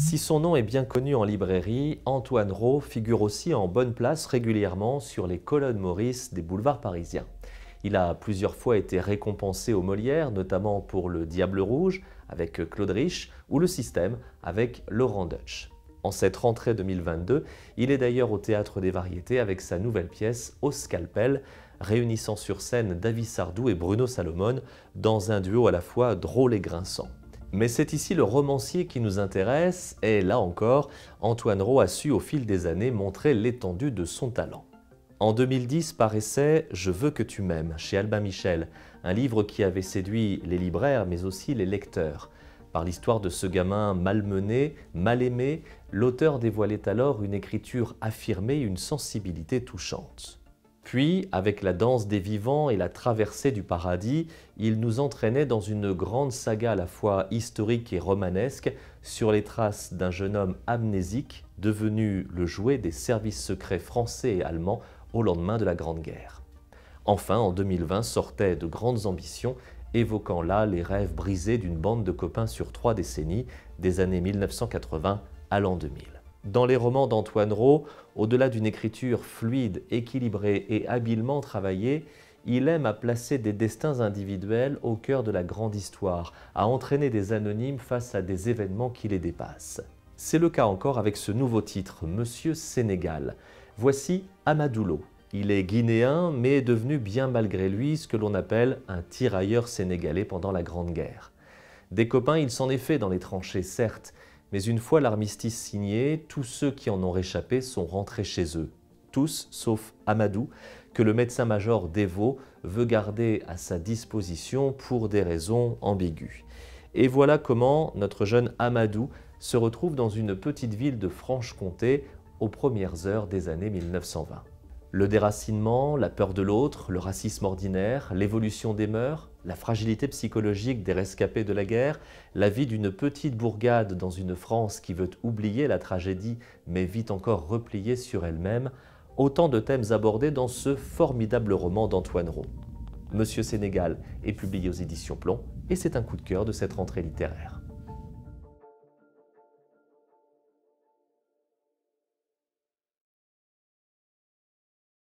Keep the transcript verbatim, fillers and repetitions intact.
Si son nom est bien connu en librairie, Antoine Rau figure aussi en bonne place régulièrement sur les colonnes Maurice des boulevards parisiens. Il a plusieurs fois été récompensé aux Molières, notamment pour Le Diable rouge avec Claude Rich ou Le Système avec Laurent Deutsch. En cette rentrée deux mille vingt-deux, il est d'ailleurs au Théâtre des Variétés avec sa nouvelle pièce Au Scalpel, réunissant sur scène David Sardou et Bruno Salomon dans un duo à la fois drôle et grinçant. Mais c'est ici le romancier qui nous intéresse et là encore, Antoine Rau a su au fil des années montrer l'étendue de son talent. En deux mille dix paraissait « Je veux que tu m'aimes » chez Albin Michel, un livre qui avait séduit les libraires mais aussi les lecteurs. Par l'histoire de ce gamin malmené, mal aimé, l'auteur dévoilait alors une écriture affirmée, une sensibilité touchante. Puis, avec la danse des vivants et la traversée du paradis, il nous entraînait dans une grande saga à la fois historique et romanesque sur les traces d'un jeune homme amnésique devenu le jouet des services secrets français et allemands au lendemain de la Grande Guerre. Enfin, en deux mille vingt, sortaient de grandes ambitions, évoquant là les rêves brisés d'une bande de copains sur trois décennies, des années mille neuf cent quatre-vingts à l'an deux mille. Dans les romans d'Antoine Rau, au-delà d'une écriture fluide, équilibrée et habilement travaillée, il aime à placer des destins individuels au cœur de la grande histoire, à entraîner des anonymes face à des événements qui les dépassent. C'est le cas encore avec ce nouveau titre, Monsieur Sénégal. Voici Amadou Lo. Il est guinéen, mais est devenu bien malgré lui ce que l'on appelle un tirailleur sénégalais pendant la Grande Guerre. Des copains, il s'en est fait dans les tranchées, certes, mais une fois l'armistice signé, tous ceux qui en ont réchappé sont rentrés chez eux. Tous, sauf Amadou, que le médecin-major Devaux veut garder à sa disposition pour des raisons ambiguës. Et voilà comment notre jeune Amadou se retrouve dans une petite ville de Franche-Comté aux premières heures des années mille neuf cent vingt. Le déracinement, la peur de l'autre, le racisme ordinaire, l'évolution des mœurs, la fragilité psychologique des rescapés de la guerre, la vie d'une petite bourgade dans une France qui veut oublier la tragédie mais vit encore repliée sur elle-même, autant de thèmes abordés dans ce formidable roman d'Antoine Rau. Monsieur Sénégal est publié aux éditions Plomb et c'est un coup de cœur de cette rentrée littéraire.